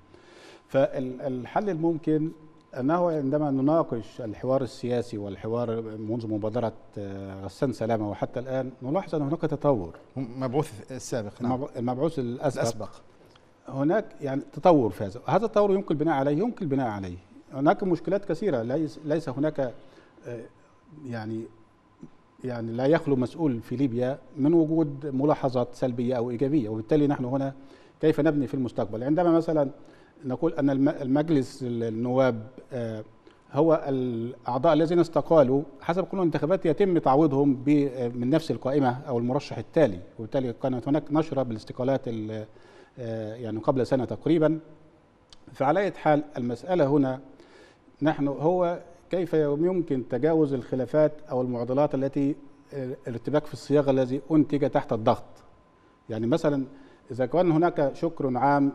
فالحل الممكن أنه عندما نناقش الحوار السياسي والحوار منذ مبادرة غسان سلامة وحتى الآن نلاحظ أن هناك تطور. مبعوث السابق، نعم. المبعوث الأسبق, الأسبق هناك يعني تطور في هذا، هذا التطور يمكن البناء عليه يمكن البناء عليه. هناك مشكلات كثيرة، ليس ليس هناك يعني يعني لا يخلو مسؤول في ليبيا من وجود ملاحظات سلبية أو إيجابية، وبالتالي نحن هنا كيف نبني في المستقبل. عندما مثلا نقول أن المجلس النواب هو الأعضاء الذين استقالوا حسب قانون الانتخابات يتم تعويضهم من نفس القائمة أو المرشح التالي، وبالتالي كانت هناك نشرة بالاستقالات يعني قبل سنة تقريبا. فعلى أي حال المسألة هنا نحن هو كيف يمكن تجاوز الخلافات أو المعضلات التي الارتباك في الصياغة الذي أنتج تحت الضغط. يعني مثلا إذا كان هناك شكر عام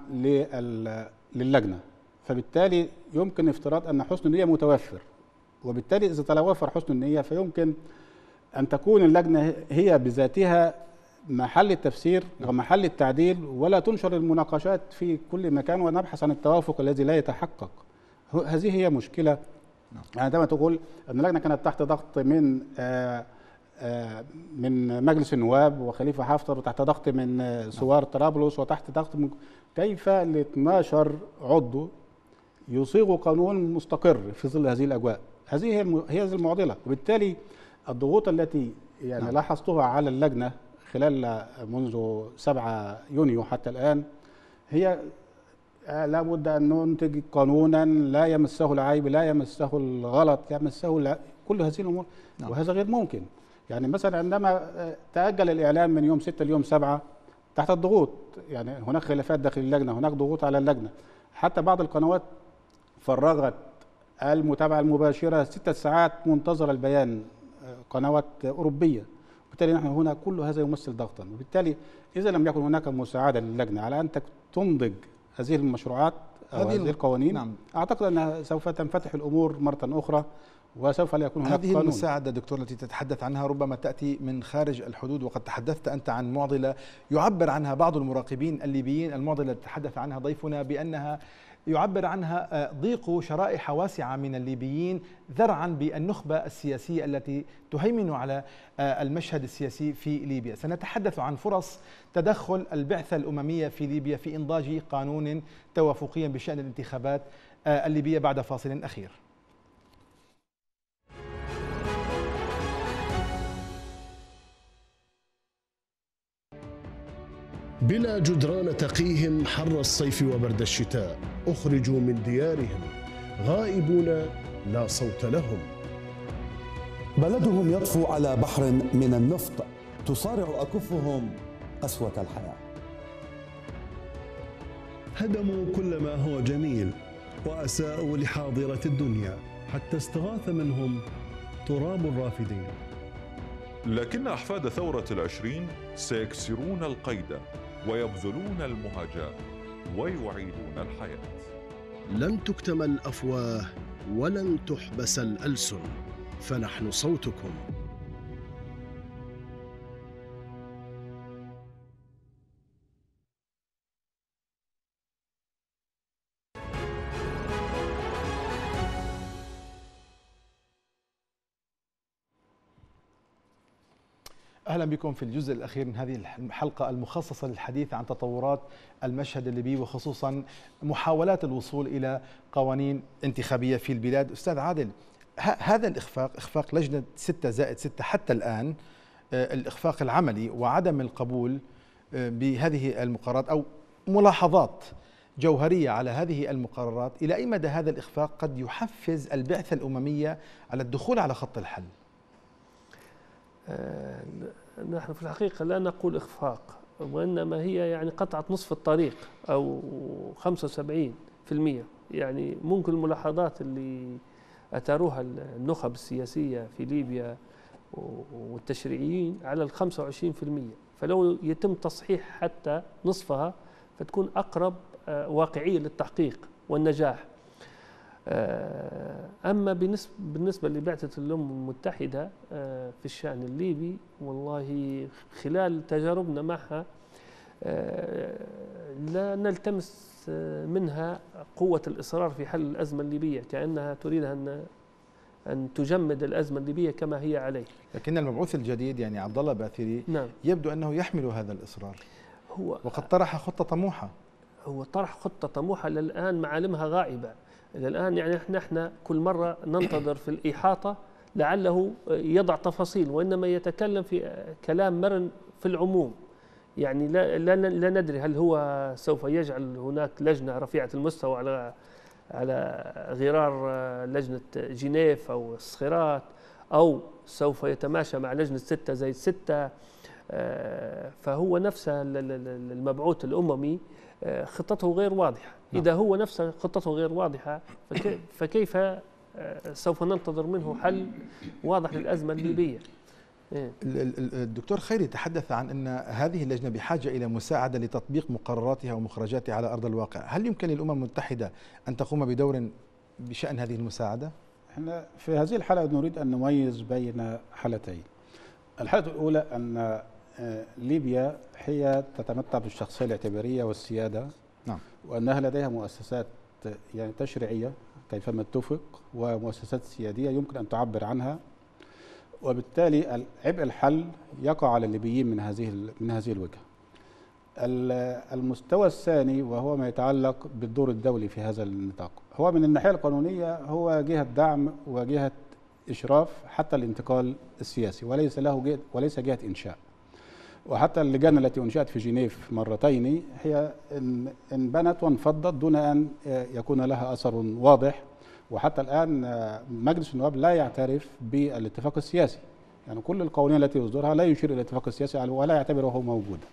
للجنة فبالتالي يمكن افتراض أن حسن النية متوفر، وبالتالي إذا توفر حسن النية فيمكن أن تكون اللجنة هي بذاتها محل التفسير ومحل التعديل، ولا تنشر المناقشات في كل مكان ونبحث عن التوافق الذي لا يتحقق. هذه هي مشكلة. عندما تقول أن اللجنة كانت تحت ضغط من آآ آآ من مجلس النواب وخليفة حفتر، وتحت ضغط من ثوار طرابلس، وتحت ضغط من كيف ل اثناشر عضو يصيغوا قانون مستقر في ظل هذه الأجواء؟ هذه هي هي المعضلة، وبالتالي الضغوط التي يعني نعم. لاحظتها على اللجنة خلال منذ سبعة يونيو حتى الآن هي لا بد أن ننتج قانونا لا يمسه العيب، لا يمسه الغلط، يمسه الع... كل هذه الأمور نعم. وهذا غير ممكن. يعني مثلا عندما تأجل الإعلام من يوم ستة ليوم سبعة تحت الضغوط، يعني هناك خلافات داخل اللجنة، هناك ضغوط على اللجنة، حتى بعض القنوات فرغت المتابعة المباشرة ستة ساعات منتظرة البيان، قنوات أوروبية. وبالتالي نحن هنا كل هذا يمثل ضغطا، وبالتالي إذا لم يكن هناك مساعدة للجنة على أن تنضج هذه المشروعات أو هذه, هذه القوانين نعم. أعتقد أنها سوف تنفتح الأمور مرة أخرى وسوف لا يكون هناك هذه قانون. المساعدة دكتور التي تتحدث عنها ربما تأتي من خارج الحدود، وقد تحدثت أنت عن معضلة يعبر عنها بعض المراقبين الليبيين، المعضلة التي تحدث عنها ضيفنا بأنها يعبر عنها ضيق شرائح واسعة من الليبيين ذرعا بالنخبة السياسية التي تهيمن على المشهد السياسي في ليبيا. سنتحدث عن فرص تدخل البعثة الأممية في ليبيا في إنضاج قانون توافقي بشأن الانتخابات الليبية بعد فاصل أخير. بلا جدران تقيهم حر الصيف وبرد الشتاء، أخرجوا من ديارهم غائبون لا صوت لهم. بلدهم يطفو على بحر من النفط، تصارع أكفهم قسوة الحياة. هدموا كل ما هو جميل وأساءوا لحاضرة الدنيا حتى استغاث منهم تراب الرافدين. لكن أحفاد ثورة العشرين سيكسرون القيد ويبذلون المهاجة ويعيدون الحياة. لن تكتم الأفواه ولن تحبس الألسن، فنحن صوتكم. أهلا بكم في الجزء الأخير من هذه الحلقة المخصصة للحديث عن تطورات المشهد الليبي وخصوصا محاولات الوصول إلى قوانين انتخابية في البلاد. أستاذ عادل، هذا الإخفاق، إخفاق لجنة ستة زائد ستة حتى الآن، الإخفاق العملي وعدم القبول بهذه المقررات أو ملاحظات جوهرية على هذه المقررات، إلى أي مدى هذا الإخفاق قد يحفز البعثة الأممية على الدخول على خط الحل؟ آه نحن في الحقيقة لا نقول إخفاق، وإنما هي يعني قطعة نصف الطريق أو خمسة وسبعين بالمئة. يعني ممكن الملاحظات اللي أثاروها النخب السياسية في ليبيا والتشريعيين على ال خمسة وعشرين بالمئة، فلو يتم تصحيح حتى نصفها فتكون أقرب واقعية للتحقيق والنجاح. أما بالنسبة لبعثة الأمم المتحدة في الشأن الليبي، والله خلال تجاربنا معها لا نلتمس منها قوة الإصرار في حل الأزمة الليبية، كأنها تريد أن أن تجمد الأزمة الليبية كما هي عليه. لكن المبعوث الجديد يعني عبد الله باثيلي نعم. يبدو أنه يحمل هذا الإصرار، هو وقد طرح خطة طموحة. هو طرح خطة طموحة للآن معالمها غائبة. للآن يعني نحن كل مرة ننتظر في الإحاطة لعله يضع تفاصيل، وإنما يتكلم في كلام مرن في العموم. يعني لا, لا, لا ندري هل هو سوف يجعل هناك لجنة رفيعة المستوى على على غرار لجنة جنيف أو الصخيرات، أو سوف يتماشى مع لجنة ستة زي ستة. فهو نفسه المبعوث الأممي خطته غير واضحة. إذا هو نفسه خطته غير واضحة فكيف سوف ننتظر منه حل واضح للأزمة الليبية؟ الدكتور خيري تحدث عن أن هذه اللجنة بحاجة إلى مساعدة لتطبيق مقرراتها ومخرجاتها على أرض الواقع. هل يمكن للأمم المتحدة أن تقوم بدور بشأن هذه المساعدة؟ احنا في هذه الحلقة نريد أن نميز بين حالتين. الحالة الأولى أن ليبيا هي تتمتع بالشخصية الاعتبارية والسيادة، نعم، وأنها لديها مؤسسات يعني تشريعية كيفما اتفق ومؤسسات سيادية يمكن أن تعبر عنها، وبالتالي عبء الحل يقع على الليبيين من هذه من هذه الوجهة. المستوى الثاني وهو ما يتعلق بالدور الدولي في هذا النطاق، هو من الناحية القانونية هو جهة دعم وجهة إشراف حتى الانتقال السياسي، وليس له جهة وليس جهة إنشاء. وحتى اللجان التي أنشأت في جنيف مرتين هي انبنت وانفضت دون أن يكون لها أثر واضح، وحتى الآن مجلس النواب لا يعترف بالاتفاق السياسي. يعني كل القوانين التي يصدرها لا يشير إلى الاتفاق السياسي ولا يعتبره موجودا.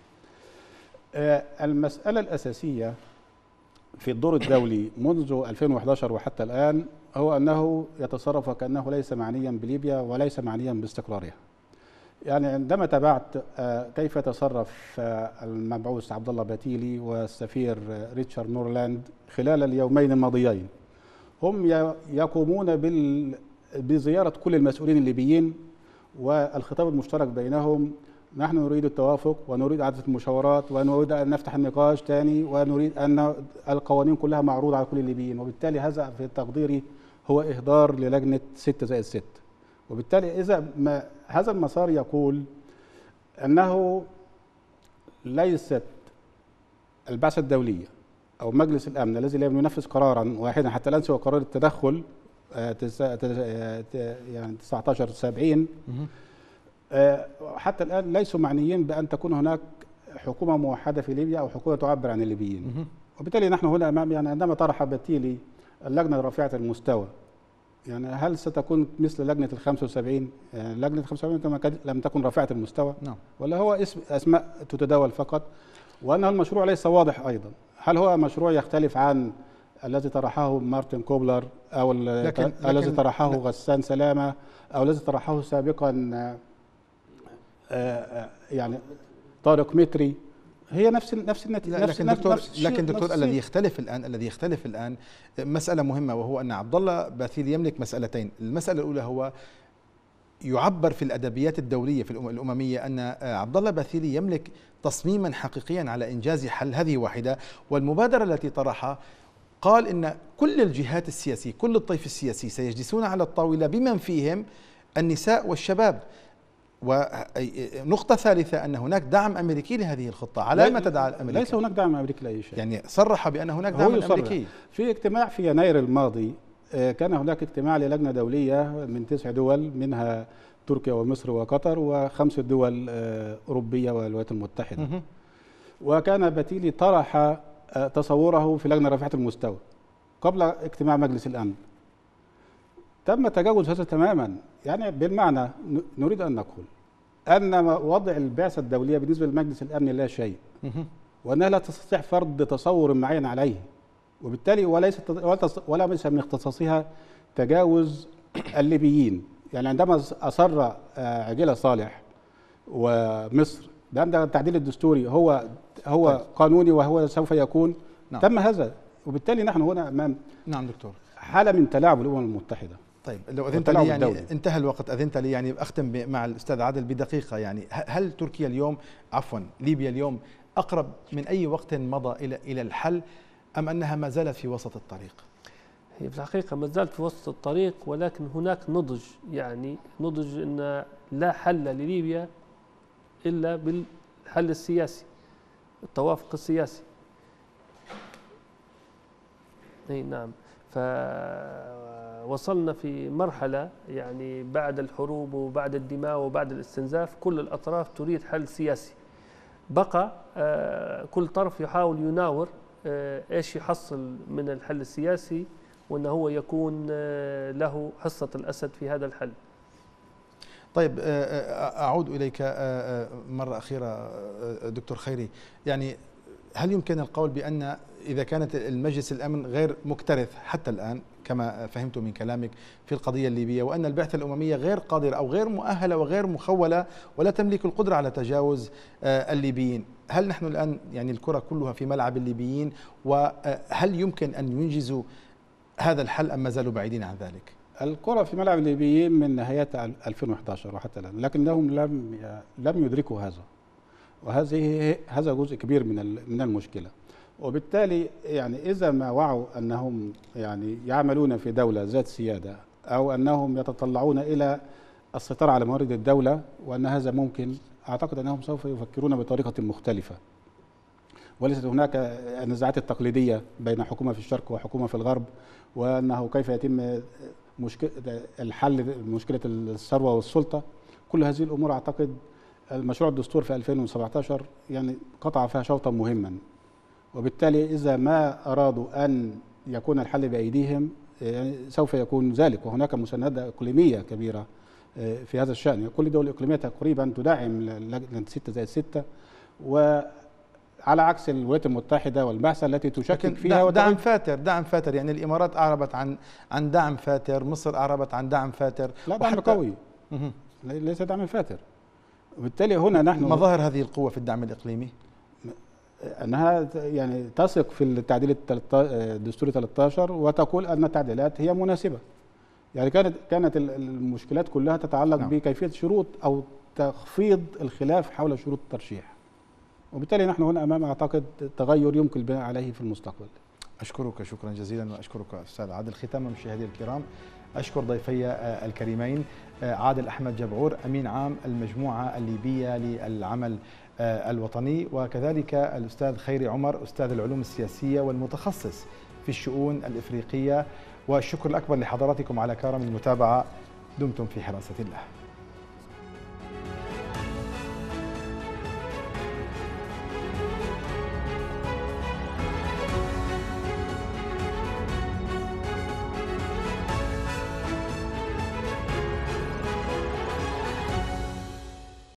المسألة الأساسية في الدور الدولي منذ ألفين وإحدى عشر وحتى الآن هو أنه يتصرف كأنه ليس معنيا بليبيا وليس معنيا باستقرارها. يعني عندما تابعت كيف تصرف المبعوث عبد الله باثيلي والسفير ريتشارد نورلاند خلال اليومين الماضيين، هم يقومون بزيارة كل المسؤولين الليبيين، والخطاب المشترك بينهم نحن نريد التوافق ونريد إعادة المشاورات ونريد أن نفتح النقاش تاني ونريد أن القوانين كلها معروضة على كل الليبيين. وبالتالي هذا في تقديري هو إهدار للجنة ستة زائد ستة. وبالتالي إذا ما هذا المسار يقول أنه ليست البعثة الدولية أو مجلس الأمن الذي لم ينفذ قرارا واحدا حتى الآن سوى قرار التدخل يعني تسعة عشر سبعين، حتى الآن ليسوا معنيين بأن تكون هناك حكومة موحدة في ليبيا أو حكومة تعبر عن الليبيين. وبالتالي نحن هنا أمام يعني عندما طرح باثيلي اللجنة رفيعة المستوى، يعني هل ستكون مثل لجنة ال خمسة وسبعين؟ يعني لجنة ال خمسة وسبعين كما لم تكن رفيعة المستوى؟ نعم. ولا هو اسم أسماء تتداول فقط؟ وأن المشروع ليس واضح أيضا. هل هو مشروع يختلف عن الذي طرحه مارتن كوبلر أو لكن الذي لكن طرحه لكن غسان سلامة أو الذي طرحه سابقا يعني طارق متري؟ هي نفس نفس النتيجه. لكن دكتور لكن دكتور الذي يختلف الان الذي يختلف الان مساله مهمه، وهو ان عبد الله باثيلي يملك مسالتين. المساله الاولى هو يعبر في الادبيات الدوليه في الامميه ان عبد الله باثيلي يملك تصميما حقيقيا على انجاز حل، هذه واحده. والمبادره التي طرحها قال ان كل الجهات السياسيه كل الطيف السياسي سيجلسون على الطاوله بمن فيهم النساء والشباب. ونقطة ثالثة أن هناك دعم أمريكي لهذه الخطة. على ما تدعى الأمريكا؟ ليس هناك دعم أمريكي لأي شيء. يعني صرح بأن هناك دعم أمريكي. في اجتماع في يناير الماضي كان هناك اجتماع للجنة دولية من تسع دول منها تركيا ومصر وقطر وخمس دول أوروبية والولايات المتحدة. وكان بتيلي طرح تصوره في لجنة رفيعة المستوى قبل اجتماع مجلس الأمن. تم تجاوز هذا تماما. يعني بالمعنى نريد أن نقول أن وضع البعثة الدولية بالنسبة لمجلس الأمن لا شيء، وأنها لا تستطيع فرض تصور معين عليه، وبالتالي وليس ولا ليس من اختصاصها تجاوز الليبيين. يعني عندما أصر عجيلة صالح ومصر بأن التعديل الدستوري هو هو طيب. قانوني وهو سوف يكون، نعم. تم هذا، وبالتالي نحن هنا أمام نعم دكتور حالة من تلاعب الأمم المتحدة. طيب لو أذنت لي يعني الدولي. انتهى الوقت، أذنت لي يعني أختم مع الأستاذ عادل بدقيقة. يعني هل تركيا اليوم عفوا ليبيا اليوم أقرب من أي وقت مضى إلى إلى الحل، أم أنها ما زالت في وسط الطريق؟ هي في الحقيقة ما زالت في وسط الطريق، ولكن هناك نضج، يعني نضج أن لا حل لليبيا إلا بالحل السياسي، التوافق السياسي. اي نعم. فوصلنا في مرحلة يعني بعد الحروب وبعد الدماء وبعد الاستنزاف كل الأطراف تريد حل سياسي. بقى كل طرف يحاول يناور ايش يحصل من الحل السياسي، وأنه هو يكون له حصة الأسد في هذا الحل. طيب أعود إليك مرة أخيرة دكتور خيري، يعني هل يمكن القول بأن إذا كانت المجلس الأمن غير مكترث حتى الآن كما فهمت من كلامك في القضية الليبية، وأن البعثة الأممية غير قادرة أو غير مؤهلة وغير مخولة ولا تملك القدرة على تجاوز الليبيين، هل نحن الآن يعني الكرة كلها في ملعب الليبيين، وهل يمكن أن ينجزوا هذا الحل أم ما زالوا بعيدين عن ذلك؟ الكرة في ملعب الليبيين من نهايات ألفين وأحد عشر وحتى الآن، لكنهم لم لم يدركوا هذا، وهذه هذا جزء كبير من من المشكلة. وبالتالي يعني إذا ما وعوا أنهم يعني يعملون في دولة ذات سيادة، أو أنهم يتطلعون إلى السيطرة على موارد الدولة وأن هذا ممكن، أعتقد أنهم سوف يفكرون بطريقة مختلفة، وليست هناك النزاعات التقليدية بين حكومة في الشرق وحكومة في الغرب، وأنه كيف يتم مشكلة الحل مشكلة الثروة والسلطة. كل هذه الأمور أعتقد المشروع الدستور في ألفين وسبعة عشر يعني قطع فيها شوطا مهما، وبالتالي إذا ما أرادوا أن يكون الحل بأيديهم يعني سوف يكون ذلك. وهناك مساندة إقليمية كبيرة في هذا الشأن، كل دول إقليمية تقريبا تدعم لجنة ستة زائد ستة، وعلى عكس الولايات المتحدة والبعثة التي تشكك فيها دعم فاتر دعم فاتر يعني الإمارات أعربت عن عن دعم فاتر، مصر أعربت عن دعم فاتر، لا دعم قوي ليس دعم فاتر. وبالتالي هنا نحن مظاهر هذه القوة في الدعم الإقليمي أنها يعني تثق في التعديل الدستوري ثلاثة عشر وتقول أن التعديلات هي مناسبة. يعني كانت كانت المشكلات كلها تتعلق نعم. بكيفية شروط أو تخفيض الخلاف حول شروط الترشيح، وبالتالي نحن هنا أمام أعتقد تغير يمكن البناء عليه في المستقبل. أشكرك شكرا جزيلا، وأشكرك أستاذ عادل. ختاما مشاهدي الكرام، أشكر ضيفي الكريمين عادل أحمد جبعور أمين عام المجموعة الليبية للعمل الوطني، وكذلك الأستاذ خيري عمر أستاذ العلوم السياسية والمتخصص في الشؤون الإفريقية. والشكر الأكبر لحضراتكم على كرم المتابعة. دمتم في حراسة الله.